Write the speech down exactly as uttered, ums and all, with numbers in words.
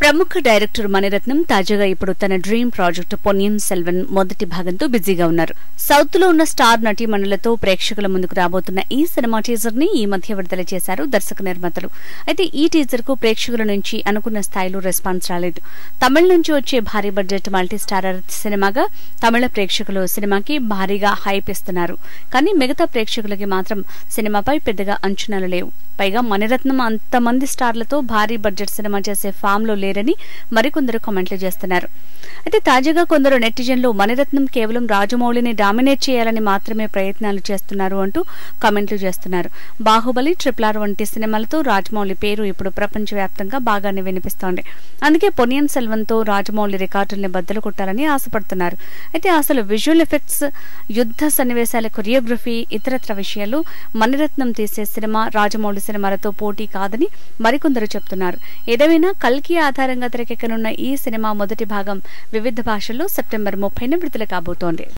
ప్రముఖ డైరెక్టర్ మణిరత్నం తాజాగా ఇప్పుడు తన డ్రీమ్ ప్రాజెక్టు పొన్నియిన్ సెల్వన్ మొదటి భాగంతో బిజీగా ఉన్నారు. సౌత్ లో ఉన్న స్టార్ నటీమణులతో ప్రేక్షకుల ముందుకు రాబోతున్న ఈ సినిమా టీజర్ ని ఈ మధ్య విడుదల చేశారు దర్శక నిర్మాతలు. అయితే ఈ టీజర్ కు ప్రేక్షకుల నుంచి అనుకున్న స్థాయిలో రెస్పాన్స్ రాలేదు. తమిళ నుంచి వచ్చే భారీ బడ్జెట్ మల్టీ స్టారర్ సినిమాగా తమిళ ప్రేక్షకులు సినిమాకి భారీగా హైప్ ఇస్తున్నారు. కానీ మిగతా ప్రేక్షకులకి మాత్రం సినిమాపై పెద్దగా అంచనాలు లేవు. పైగా మణిరత్నం అంతమంది స్టార్లతో భారీ బడ్జెట్ సినిమా చేసే ఫామ్ లో లేరని మరికొందరు కామెంట్లు చేస్తున్నారు. అయితే తాజాగా కొందరు నెటిజన్లు మణిరత్నం కేవలం రాజమౌళిని డామినేట్ చేయాలని మాత్రమే ప్రయత్నాలు చేస్తున్నారు అంటూ కామెంట్లు చేస్తున్నారు. బాహుబలి, ట్రిపుల్ ఆర్ వంటి సినిమాలతో రాజమౌళి పేరు ఇప్పుడు ప్రపంచవ్యాప్తంగా బాగానే వినిపిస్తోంది. అందుకే పొన్నియిన్ సెల్వన్ తో రాజమౌళి రికార్డుల్ని బద్దలు కొట్టాలని ఆశపడుతున్నారు. అయితే అసలు విజువల్ ఎఫెక్ట్స్, యుద్ధ సన్నివేశాల కొరియోగ్రఫీ, ఇతరత్ర విషయాలు మణిరత్నం తీసే సినిమా రాజమౌళి సినిమాలతో పోటీ కాదని మరికొందరు చెప్తున్నారు. ఏదేమైనా కల్కి ఆధారంగా తెరకెక్కనున్న ఈ సినిమా మొదటి భాగం వివిధ భాషల్లో సెప్టెంబర్ ముప్పైన విడుదల కాబోతోంది.